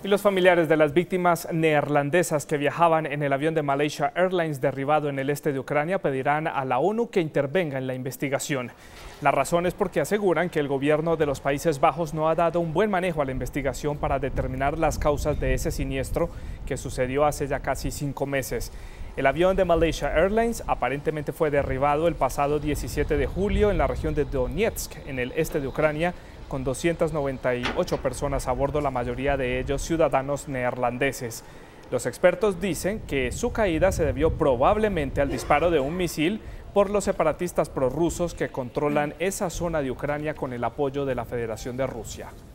Y los familiares de las víctimas neerlandesas que viajaban en el avión de Malaysia Airlines derribado en el este de Ucrania pedirán a la ONU que intervenga en la investigación. La razón es porque aseguran que el gobierno de los Países Bajos no ha dado un buen manejo a la investigación para determinar las causas de ese siniestro que sucedió hace ya casi 5 meses. El avión de Malaysia Airlines aparentemente fue derribado el pasado 17 de julio en la región de Donetsk, en el este de Ucrania, con 298 personas a bordo, la mayoría de ellos ciudadanos neerlandeses. Los expertos dicen que su caída se debió probablemente al disparo de un misil por los separatistas prorrusos que controlan esa zona de Ucrania con el apoyo de la Federación de Rusia.